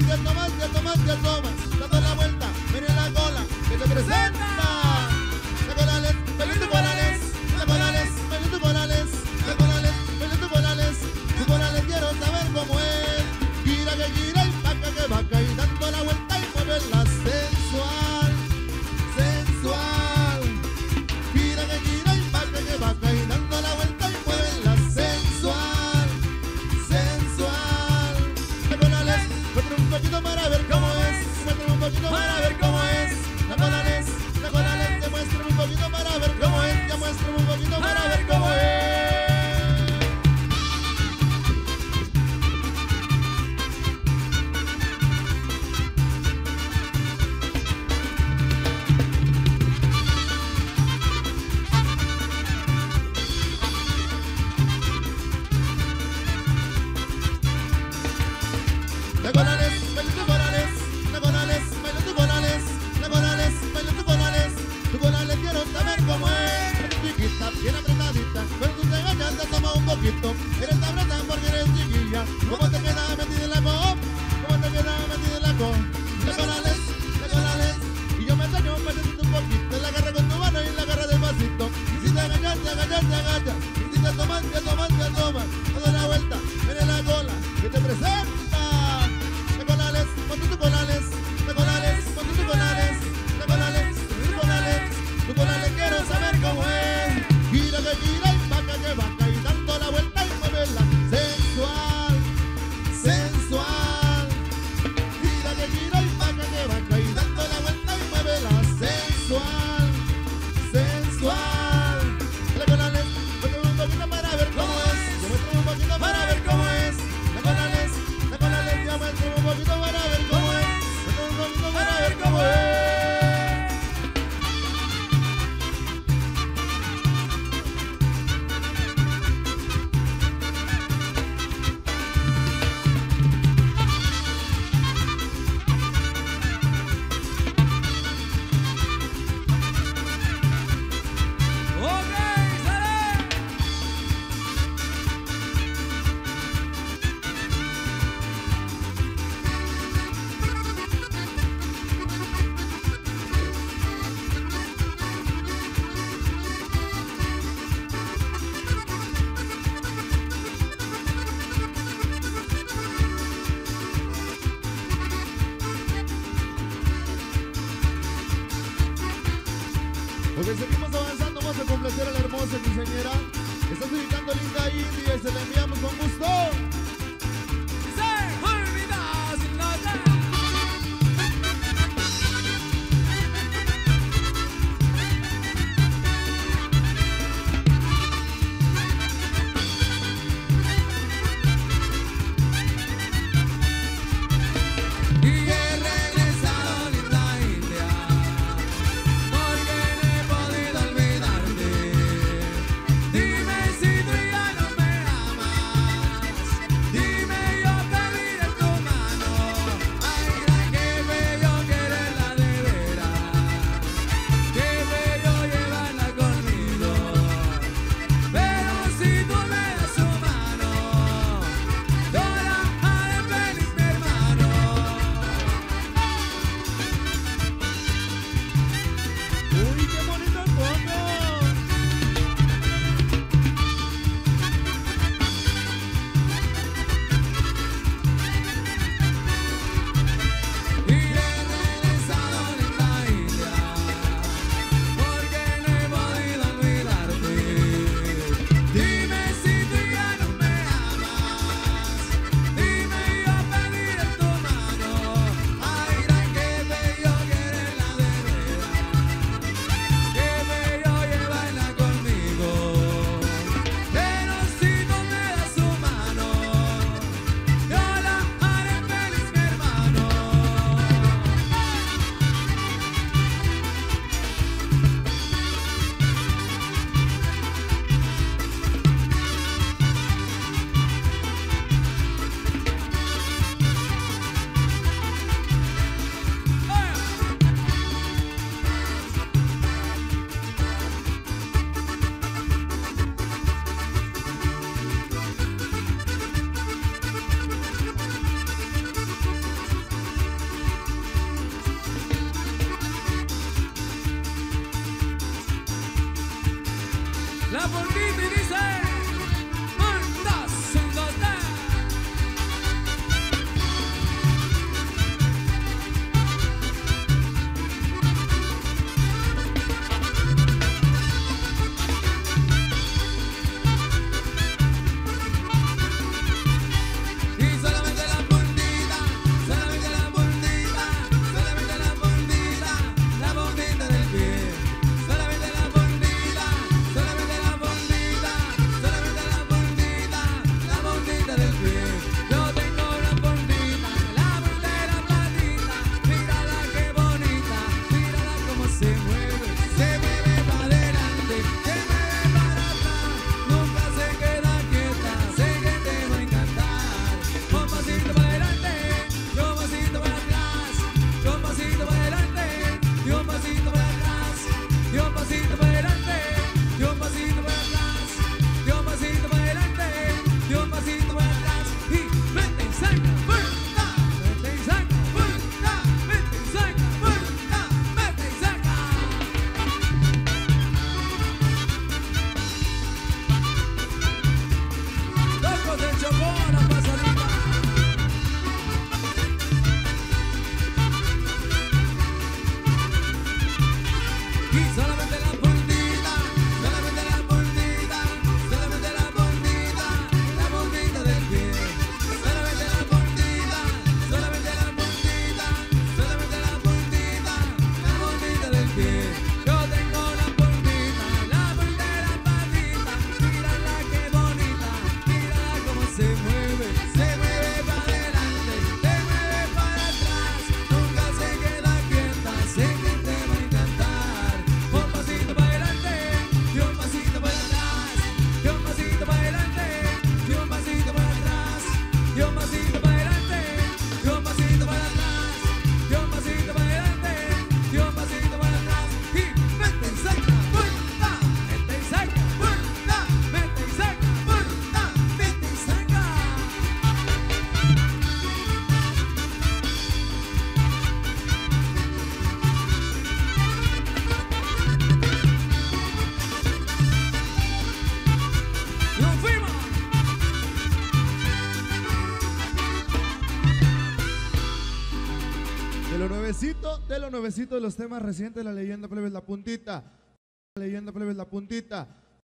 te asomas, dando la vuelta, mire la cola que te presenta. La Corales, baila tu Corales, la Corales, baila tu Corales, la Corales, baila tu Corales, tu Corales quiero saber cómo es. Gira que gira y vaca que vaca y dando la vuelta y mueve la sensual, sensual. Gira que gira y vaca y dando la vuelta y mueve la sensual, sensual. La Corales, muéstrame un poquito para ver cómo es, muéstrame un poquito para ver cómo es. La Corales, te muéstrame un poquito para ver cómo es, ya muéstrame un poquito para ver cómo es. La Corales, baila tu Corales, la Corales, baila tu Corales, la Corales, baila tu Corales, tu Corales quiero saber cómo es. Eres chiquita, bien apretadita, pero tú te engañas, te asomas un poquito. Eres sabrosa porque eres chiquilla, ¿cómo te quedas metida en la co? ¿Cómo te quedas metida en la co? La Corales, y yo me enseño metiéndote un poquito, la agarra con tu mano y la agarra despacito. Y si te agachas, te agachas, te agachas, y si te asomas, te asomas, te asomas, toda la vuelta, ven la cola que te presenta. Ponte tu Corales, la Corales, ponte tu Corales, la Corales, tu Corales, tu Corales quiero saber cómo es. Gira que gira y vaca y dando la vuelta y muévela sensual, sensual. Gira que gira y vaca y dando la vuelta y muévela sensual, sensual. La Corales, muéstrame un poquito para ver cómo es, yo muéstrame un poquito para ver cómo es. La Corales, ya muéstrame un poquito para ver cómo es, muéstrame un poquito para ver cómo es. Porque seguimos avanzando, vamos a complacer a la hermosa quinceañera que está ubicando linda India y se la enviamos con gusto. Dime si tú ya no me amas. poquito y dice: un, dos, tres. Y solamente la puntita, solamente la puntita, solamente la puntita, la puntita del pie. Solamente la puntita, solamente la puntita, solamente la puntita, la puntita del pie. Yo tengo una puntita, la puntera platita. Mírala qué bonita, mírala cómo se mueve para adelante, se mueve para atrás, nunca se queda quieta, sé que te va a encantar. Un pasito para adelante, y un pasito para atrás, y un pasito para adelante, y un pasito para atrás, y un pasito para adelante, y un pasito para atrás, y un pasito para adelante, y un pasito para atrás, y mete y saca, vuelta, mete y saca, vuelta, mete y saca, vuelta, mete y saca. Locos del Chocó, la pasadita. Y solamente la puntita, solamente la puntita, solamente la puntita del pie. Solamente la puntita, solamente la puntita, solamente la puntita del pie. Yo tengo la puntita, la puntera patita, mírala qué bonita, mírala cómo se mueve para adelante, se mueve para atrás, nunca se queda quieta, sé que te va a encantar. Un pasito para adelante, y un pasito para atrás, y un pasito para adelante, y un pasito para atrás, y un pasito para adelante, y un pasito para atrás, y un pasito para adelante, y un pasito para atrás, y mete y saca, vuelta, mete y saca, vuelta, mete y saca, vuelta, mete y saca. ¡Nos fuimos! De lo nuevecito de los temas recientes, la leyenda plebe es la puntita. La leyenda plebe es la puntita.